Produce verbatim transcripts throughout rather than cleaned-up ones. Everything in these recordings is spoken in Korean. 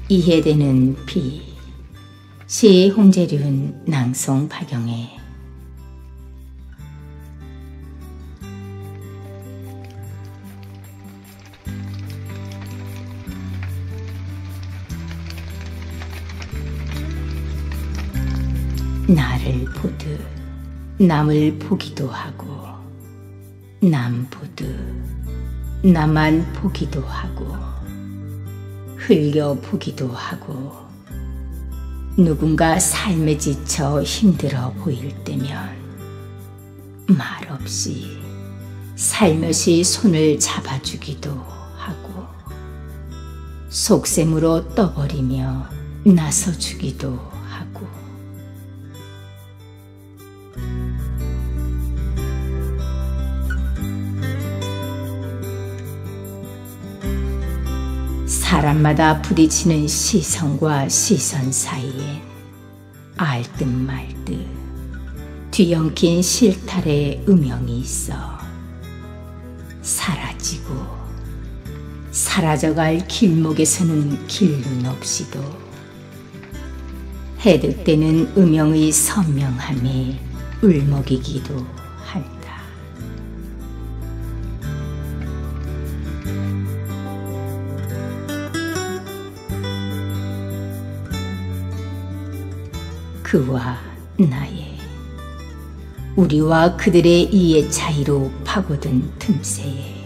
이해되는 비. 시 홍재륜, 낭송 박영애. 나를 보듯 남을 보기도 하고, 남 보듯 나만 보기도 하고, 흘려 보기도 하고, 누군가 삶에 지쳐 힘들어 보일 때면 말없이 살며시 손을 잡아주기도 하고, 속셈으로 떠버리며 나서주기도 하고, 사람마다 부딪히는 시선과 시선 사이엔 알듯 말듯 뒤엉킨 실타래의 음영이 있어 사라지고 사라져갈 길목에서는 길눈 없이도 해득되는 음영의 선명함에 울먹이기도 한다. 그와 나의, 우리와 그들의 이해 차이로 파고든 틈새에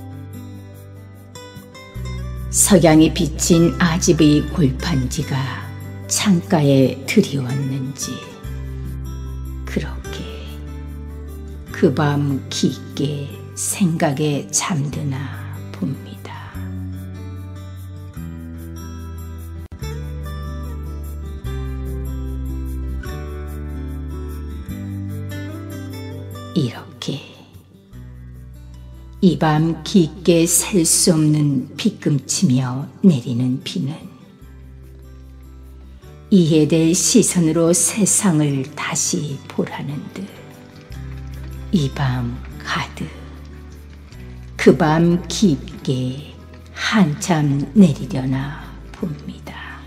석양이 비친 아집의 골판지가 창가에 드리웠는지 그렇게 그 밤 깊게 생각에 잠드나 봅니다. 이렇게 이 밤 깊게 셀 수 없는 빗금치며 내리는 비는 이해될 시선으로 세상을 다시 보라는 듯 이 밤 가득 그 밤 깊게 한참 내리려나 봅니다.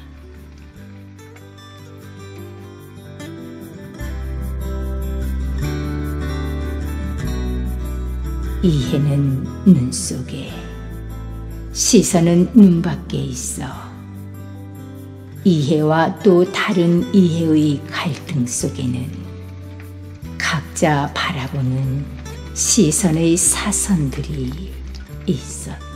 이해는 눈 속에, 시선은 눈 밖에 있어 이해와 또 다른 이해의 갈등 속에는 각자 바라보는 시선의 사선들이 있었다.